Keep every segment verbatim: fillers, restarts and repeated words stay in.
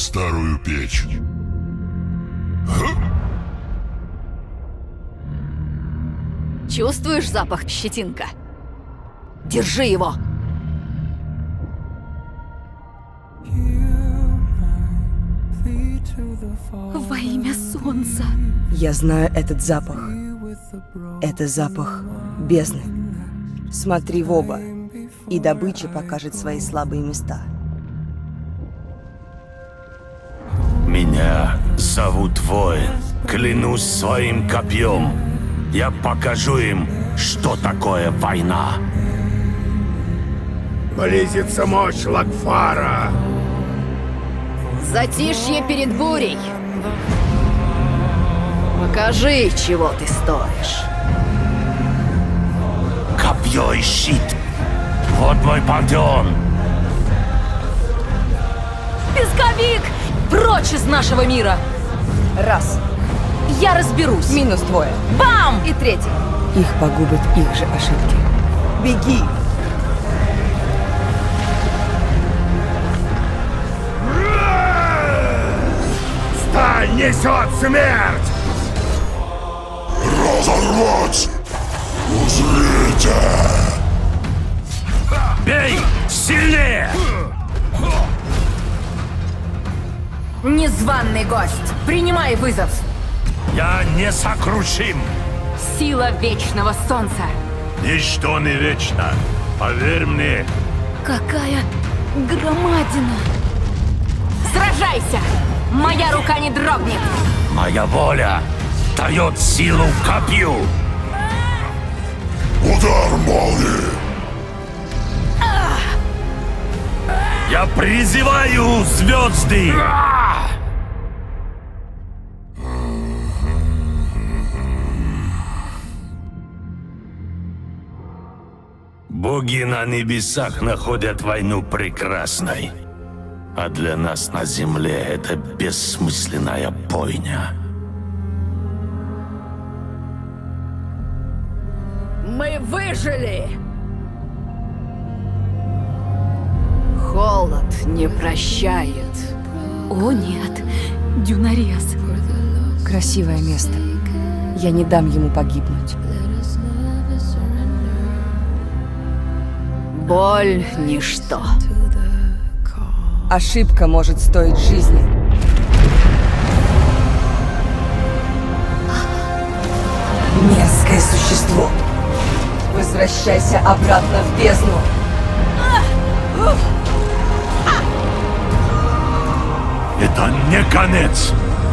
старую печь. Чувствуешь запах, щетинка? Держи его! Во имя солнца. Я знаю этот запах. Это запах бездны. Смотри в оба, и добыча покажет свои слабые места. Меня зовут Воин. Клянусь своим копьем. Я покажу им, что такое война. Близится мощь Лагфара. Затишье перед бурей. Покажи, чего ты стоишь. Копье и щит. Вот мой пантеон. Песковик! Прочь из нашего мира! Раз. Я разберусь. Минус двое. Бам! И третий. Их погубят их же ошибки. Беги! Сталь несет смерть! Разорвать! Узрите! Бей! Сильнее! Незваный гость, принимай вызов. Я несокрушим! Сила вечного солнца. Ничто не вечно. Поверь мне. Какая громадина! Сражайся! Моя рука не дрогнет! Моя воля дает силу копью. Удар молнии! Я призываю звезды! Боги на небесах находят войну прекрасной, а для нас на земле это бессмысленная бойня. Мы выжили! Холод не прощает. О нет, дюнарез. Красивое место. Я не дам ему погибнуть. Боль — ничто. Ошибка может стоить жизни. Мерзкое существо. Возвращайся обратно в бездну. Это не конец.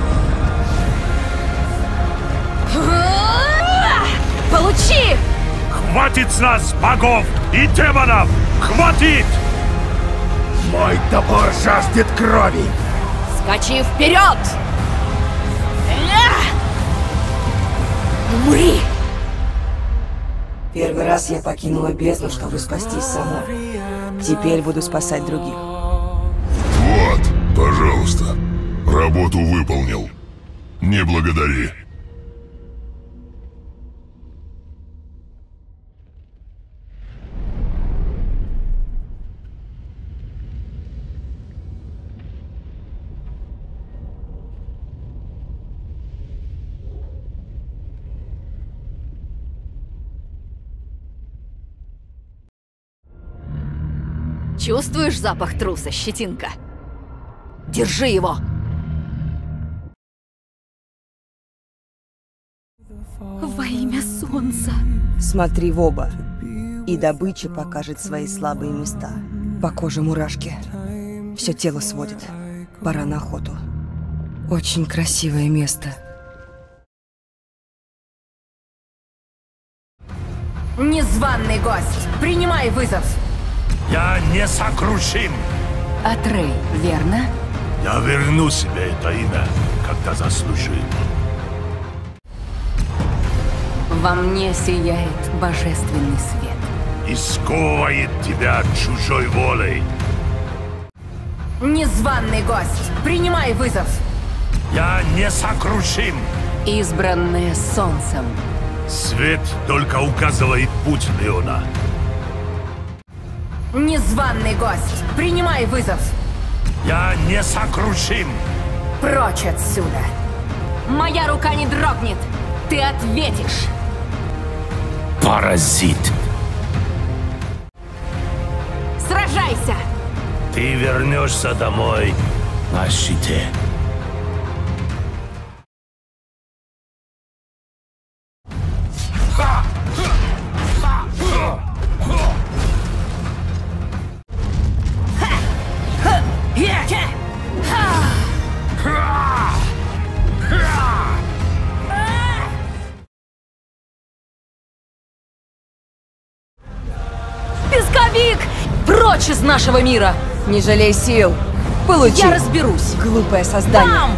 Получи! Хватит с нас богов и демонов! Хватит! Мой топор жаждет крови! Скачи вперед! Умри! Первый раз я покинула бездну, чтобы спастись сама. Теперь буду спасать других. Вот, пожалуйста. Работу выполнил. Не благодари. Чувствуешь запах труса, щетинка? Держи его! Во имя солнца. Смотри в оба, и добыча покажет свои слабые места. По коже мурашки. Все тело сводит. Пора на охоту. Очень красивое место. Незваный гость, принимай вызов. Я несокрушим. Атрей, верно? Я верну себе это имя, когда заслужил. Во мне сияет божественный свет. И сковывает тебя чужой волей. Незваный гость, принимай вызов. Я несокрушим. Избранная солнцем. Свет только указывает путь, Леона. Незваный гость, принимай вызов. Я несокрушим! Прочь отсюда! Моя рука не дрогнет! Ты ответишь! Паразит! Сражайся! Ты вернешься домой на щите. Песковик! Прочь из нашего мира! Не жалей сил. Получи. Я разберусь! Глупое создание. Бам!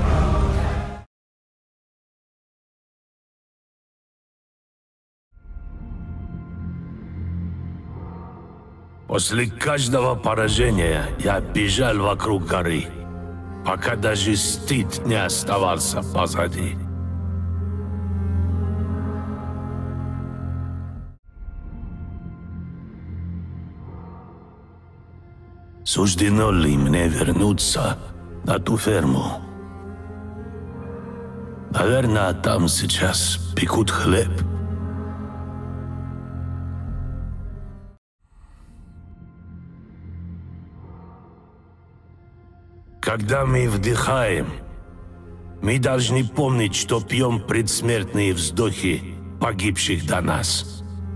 После каждого поражения я бежал вокруг горы, пока даже стыд не оставался позади. Суждено ли мне вернуться на ту ферму? Наверное, там сейчас пекут хлеб. Когда мы вдыхаем, мы должны помнить, что пьем предсмертные вздохи погибших до нас.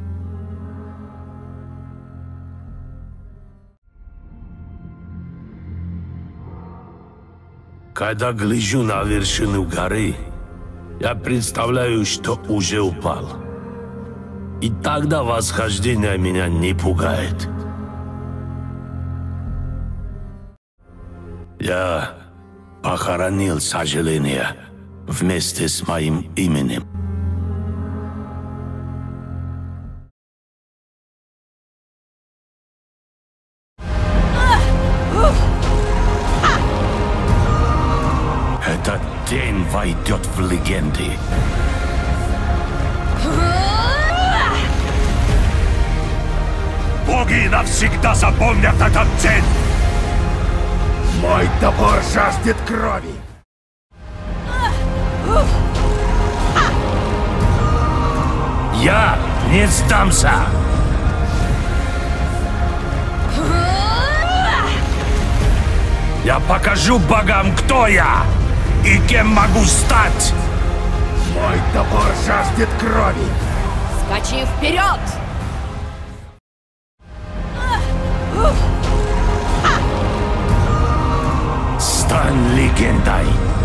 Когда гляжу на вершину горы, я представляю, что уже упал. И тогда восхождение меня не пугает. Я похоронил сожаление вместе с моим именем. Этот день войдет в легенды. Боги навсегда запомнят этот день! Мой топор жаждет крови! Я не сдамся! Я покажу богам, кто я и кем могу стать! Мой топор жаждет крови! Скачи вперед! Стань легендой!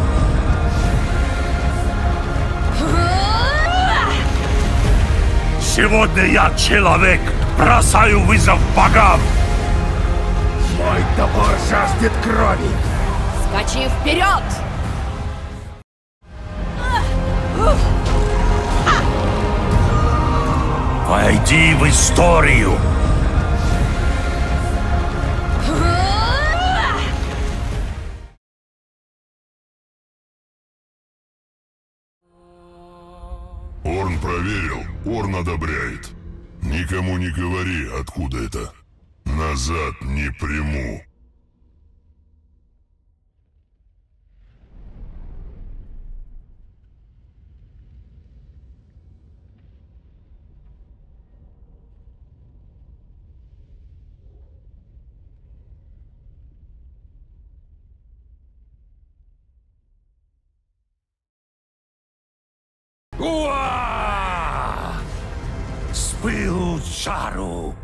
Сегодня я человек, бросаю вызов богам! Мой топор жаждет крови! Скачи вперед! Войди в историю! Орн проверил, Орн одобряет. Никому не говори, откуда это. Назад не приму. Уа! С пылу с жару!